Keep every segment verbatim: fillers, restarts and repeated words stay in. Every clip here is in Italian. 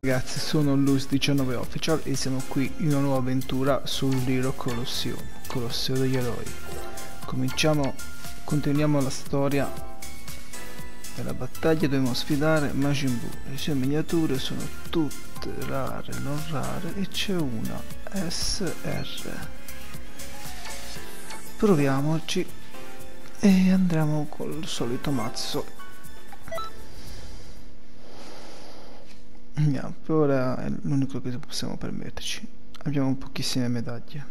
Ragazzi, sono Luis diciannove Official e siamo qui in una nuova avventura sull'Hero Colosseum, Colosseo degli Eroi. Cominciamo, continuiamo la storia della battaglia. Dobbiamo sfidare Majin Buu. Le sue miniature sono tutte rare, non rare, e c'è una S R. Proviamoci e andiamo col solito mazzo. Yeah, per ora è l'unico che possiamo permetterci. Abbiamo pochissime medaglie.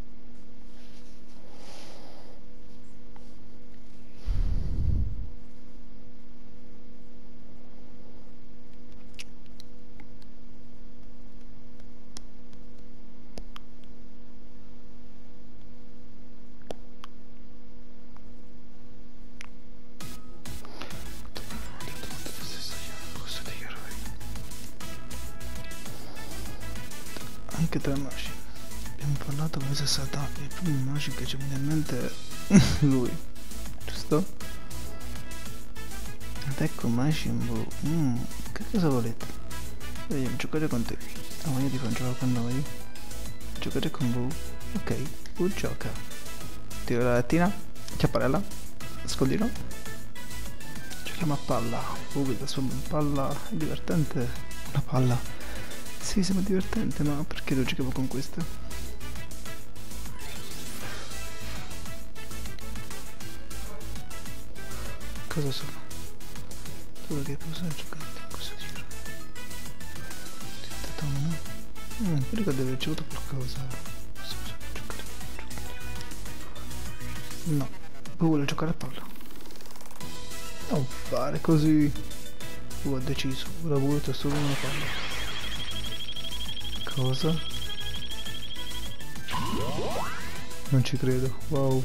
Anche tra Majin. Abbiamo parlato come se saltato. Il primo Majin che ci viene in mente è lui, giusto? Ed ecco Majin Buu. Mm, che cosa volete? Vogliamo giocare con te. Ha voglia di far giocare con noi? Giocare con Buu? Ok, Buu gioca. Tiro la lettina. Chiapparella. Nascondino. Giochiamo a palla. Buu che trasforma in palla. È divertente. Una palla. Sì, sembra divertente, ma perché lo giocavo con questa? Cosa sono? Solo che cosa giocare? Cosa dire? Diventato uno? Mm, mi ricordo di aver ricevuto qualcosa. Giocare. No, vuole giocare a palla. Non fare così. Uh, ha deciso, ora vuole solo una palla. Cosa? Non ci credo, wow.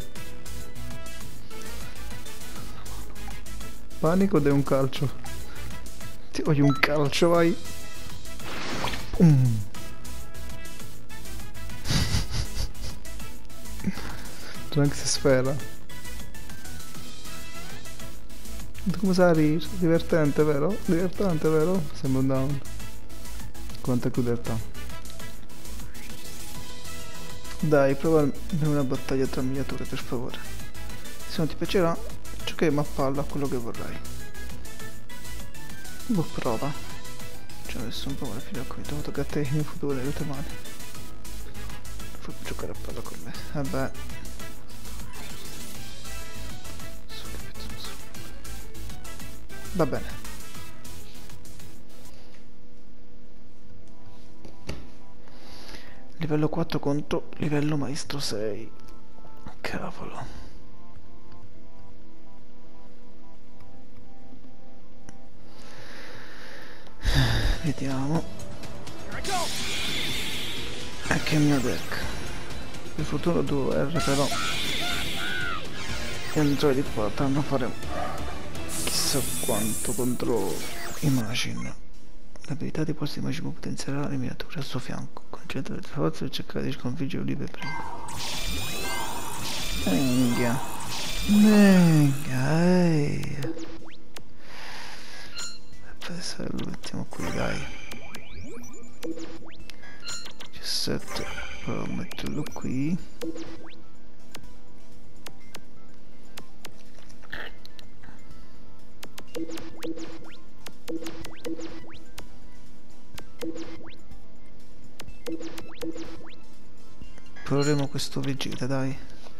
Panico ed è un calcio. Ti voglio un calcio, vai. Mm. Trunks sfera. Come sa ridere? Divertente, vero? Divertente, vero? Sembra un down. Quanta crudeltà. Dai, prova una battaglia tra miniature, per favore. Se non ti piacerà, giocheremo a palla a quello che vorrai. Boh, prova. Ci ho messo un po' la fila qui, devo toccare a te in futuro nelle tue mani. Puoi giocare a palla con me. Vabbè. Va bene. Livello quattro contro livello maestro sei. Cavolo. Vediamo. Ecco il mio deck. Per fortuna due R però. E non so di potranno fare chissà quanto contro i Majin. L'abilità di posti di Majin Buu potenzierà le miniature al suo fianco. Concentra le tue forze per cercare di sconfiggere Olive prima. Venga. Venga, ehi. Questo è l'ultimo qui, dai. diciassette. Provo a metterlo qui. Proveremo questo Vegeta, dai.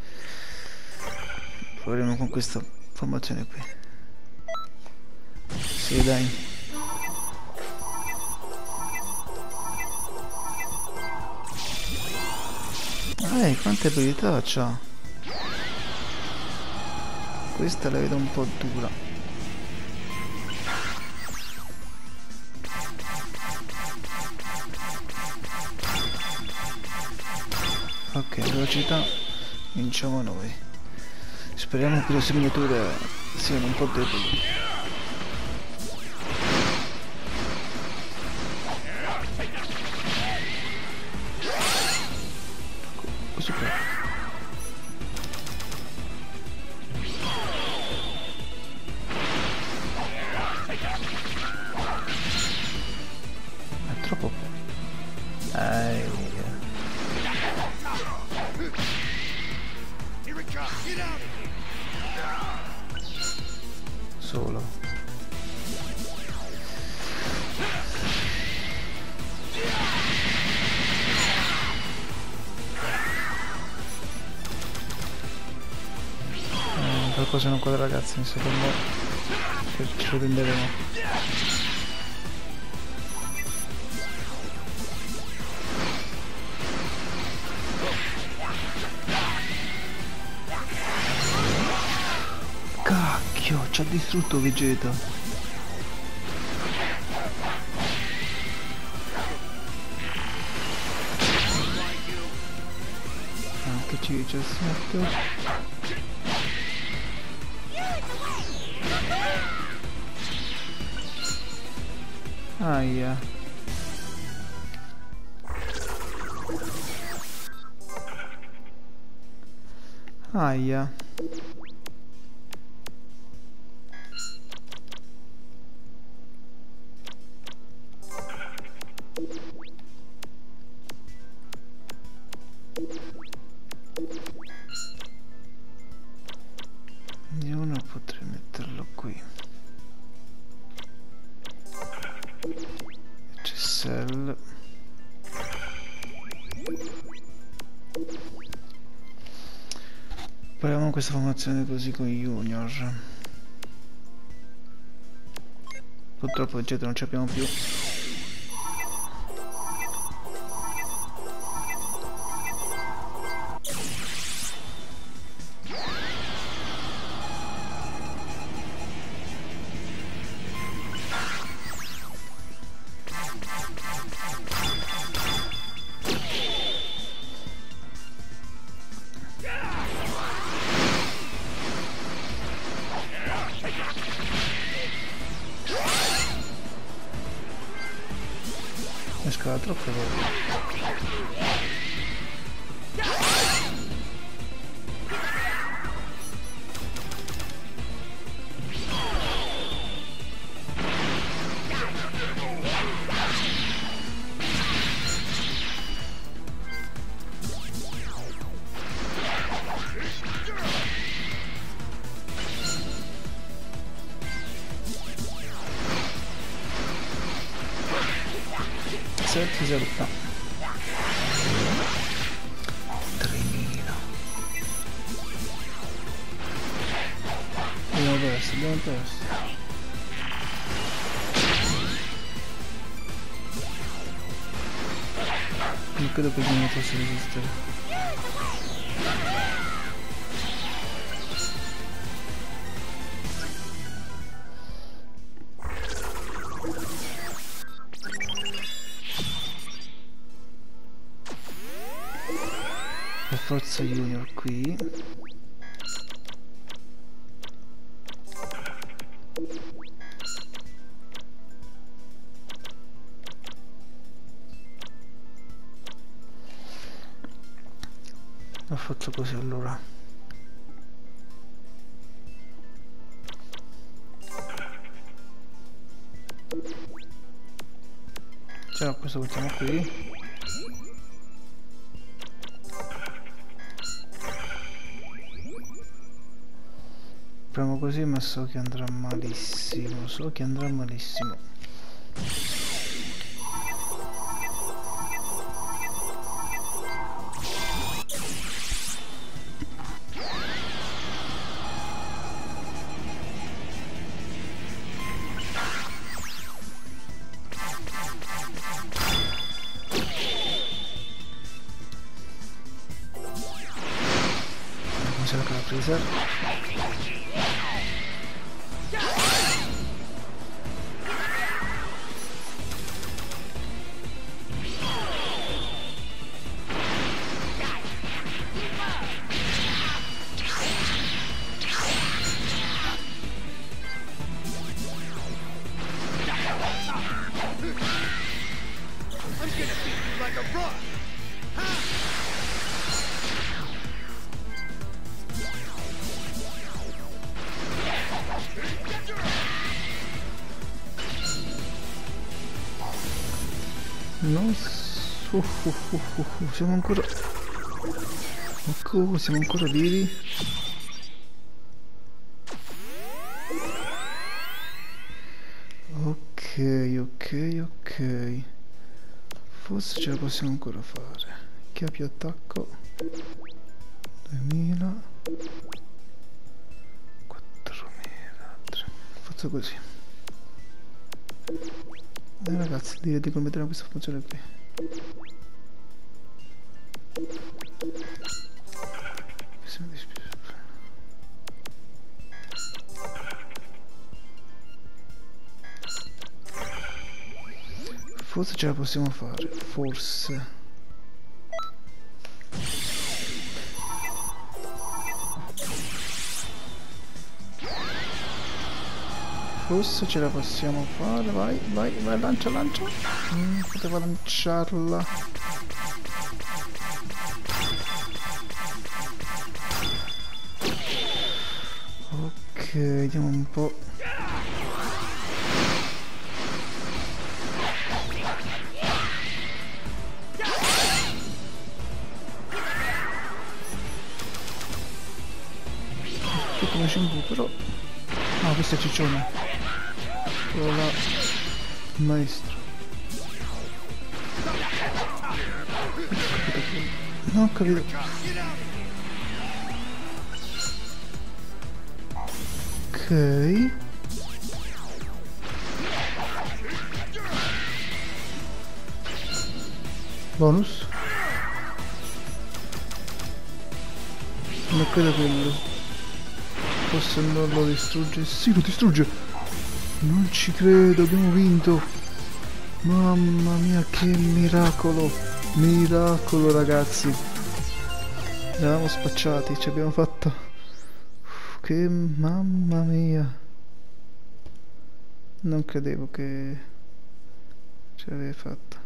Proveremo con questa formazione qui. Sì, dai. Ehi, quante abilità c'ha. Questa la vedo un po' dura. Ok, velocità vinciamo noi. Speriamo che le sue miniature siano un po' deboli. Questo qua. solo. Eh, qualcosa non quadra, ragazzi, secondo me ci prenderemo. Ci ha distrutto Vegeta. Anche C diciassette. Aia. Aia. Io non potrei metterlo qui. Cell. Proviamo questa formazione così con Junior. Purtroppo Vegeta non ci abbiamo più. Mi scala troppe volte. sette zero no. tremila. Abbiamo perso, abbiamo perso. Non credo che non possa resistere. Forza Junior qui. Ho fatto così allora. Cioè, questo mettiamo qui. Proviamo così, ma so che andrà malissimo, so che andrà malissimo. Come se la cala Freezer. Non so, uh, uh, uh, uh, siamo ancora ecco, siamo ancora vivi. ok, ok. Forse ce la possiamo ancora fare. Che ha più attacco? duemila. quattromila. Faccio così. Eh ragazzi, direi di commettere questa funzione qui. Se mi dispiace. Forse ce la possiamo fare, forse. Forse ce la possiamo fare, vai, vai, vai, lancia, lancia. Mm, poteva lanciarla. Ok, vediamo un po'. Come Shinbu, però. Ah, questo è Ciccione. Quello là. Il maestro. Non ho capito. Ok. Bonus. Non credo quello. Forse non lo distrugge. Sì, lo distrugge. Non ci credo, abbiamo vinto. Mamma mia, che miracolo. Miracolo, ragazzi. Eravamo spacciati, ci abbiamo fatto. Uff, che mamma mia. Non credevo che ce l'avevi fatta.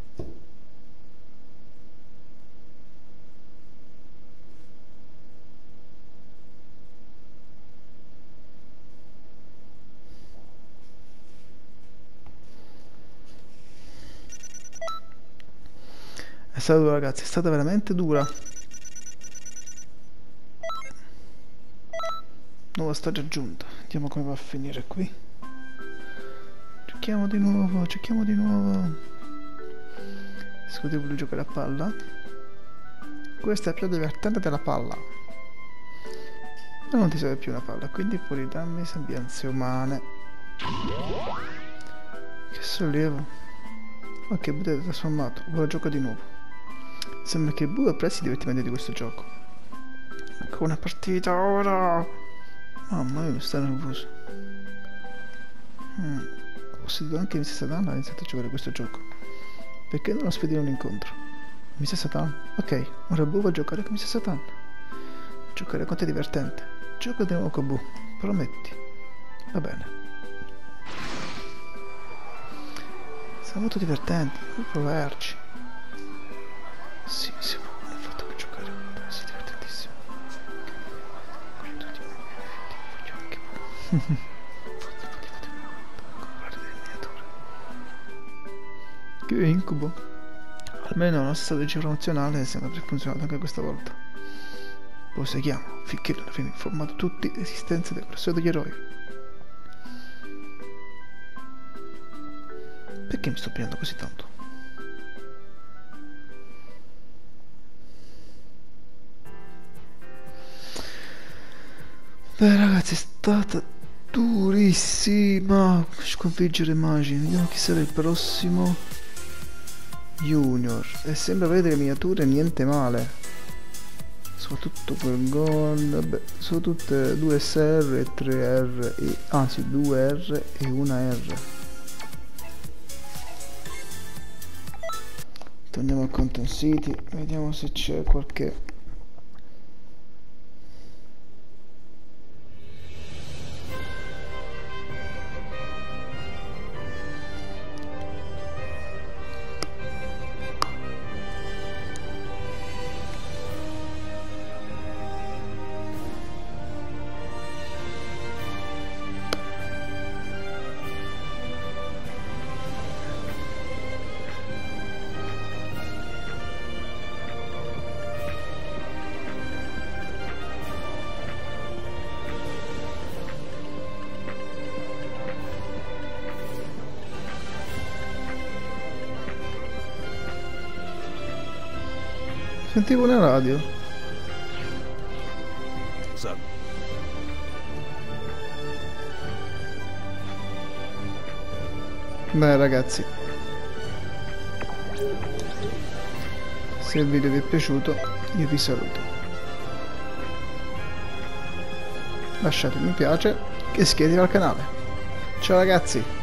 È stata dura, ragazzi, è stata veramente dura. Nuova stagia aggiunta. Vediamo come va a finire qui. Giochiamo di nuovo, giochiamo di nuovo. Scusi, voglio giocare a palla. Questa è più divertente della palla. Ma non ti serve più una palla, quindi puoi ridarmi sembianze umane. Che sollievo. Ok, budete trasformato. Ora gioco di nuovo. Sembra che Boo apprezzi il divertimento di questo gioco. Ecco una partita ora. Mamma mia, sto nervoso. Hmm. Ho sentito anche mister Satan ha iniziato a giocare questo gioco. Perché non lo sfidi in un incontro? mister Satan? Ok, ora Boo va a giocare con mister Satan. Giocare con te è divertente. Gioco di nuovo con Boo, prometti. Va bene. Sarà molto divertente, puoi provarci. Sì, sì, non ho fatto che giocare, deve essere divertentissimo. Voglio anche comprare delle miniature. Che incubo. Almeno la nostra strategia promozionale sembra aver funzionato anche questa volta. Proseguiamo finché non avremo informato tutti dell'esistenza del corso degli eroi. Perché mi sto pigliando così tanto? Beh ragazzi, è stata durissima sconfiggere Magin. Vediamo chi sarà il prossimo. Junior. E sembra vedere miniature niente male. Soprattutto quel gol. Vabbè, sono tutte due S R e tre R e anzi due R e una R. Torniamo al Content City, vediamo se c'è qualche. Sentivo una radio. So. Beh ragazzi, se il video vi è piaciuto io vi saluto. Lasciate un mi piace e iscrivetevi al canale. Ciao ragazzi!